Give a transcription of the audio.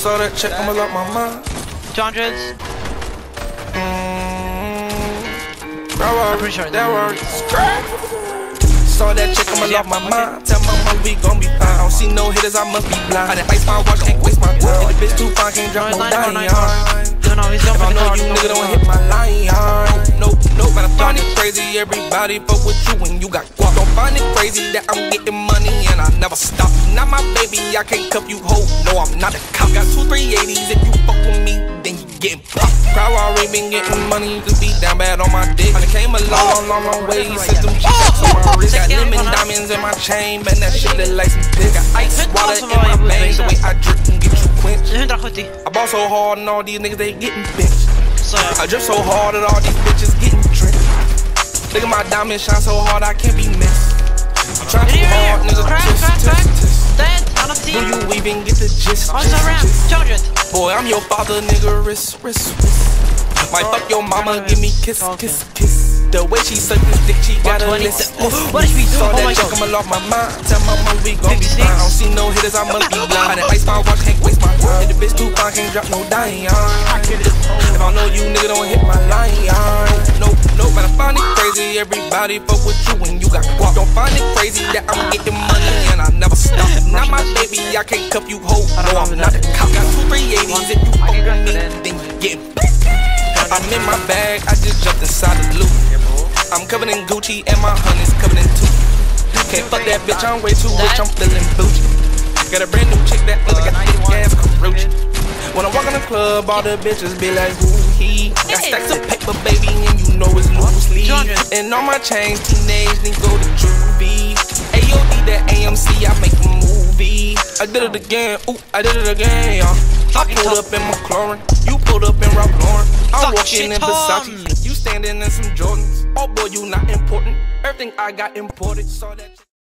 Saw that check, I'ma lock my mind. 200s. I'm pretty sure that word. Saw that check, I'ma lock my mind. Tell my mom we gon' be fine. I don't see no hitters, I must be blind. I done ice my watch, can't waste my time. And the bitch too fine, can't drop no dime. No, he's If I going know you nigga don't hit my line. Nope, but I find it crazy. Everybody fuck with you when you got guap. Don't find it crazy that I'm getting money and I never stop. Not my baby, I can't cuff you, ho. No, I'm not a cop. Got 2 380s. If you fuck with me, then you getting popped. Crowd already been getting money. You can be down bad on my dick. I came a long way. Since them checks on my wrist. Got lemon diamonds in my chain. Man, that shit look like some piss. Got ice water in my veins. The way I drip and get you quenched. 170. I ball so hard and all these niggas, they getting benched. I drip so hard that all these bitches getting tricked. Look at my diamonds shine so hard I can't be missed. I'm trying too hard, nigga. Do you even get the gist? Boy, I'm your father, nigga. Wrist. Might fuck your mama, give me kiss. The way she suck this dick, she got a list. What is we doing? Saw that check, I'ma lock my mind. Tell my mom we gon' be fine. I don't see no hitters, I must be blind. I done ice my watch, can't waste my time. And the bitch too fine, can't drop no dime. If I know you nigga don't hit my line. Nope, but I find it crazy. Everybody fuck with you when you got guap. Don't find it crazy that I'm getting money and I never stop. Not my baby, I can't cuff you, ho. No, I'm not a cop. Got 2 380s. If you fuck with me, then you get I'm in my bag, I just jumped inside the loop. I'm covered in Gucci and my honey's covered in too. Can't fuck that bitch, I'm way too rich, I'm feeling bougie. Got a brand new chick that feels like a thick ass Karuchi. When I walk in the club, all the bitches be like, who he? Got stacks of paper, baby, and you know it's loosely. And all my chains, teenage, then go to juvie. AOD, that AMC, I make a movie. I did it again, ooh, I did it again, y'all. I pulled up in McLaren, you pulled up in Ralph Lauren. I'm walking in Versace, you standing in some Jordans. Oh boy, you not important, everything I got imported. Saw that.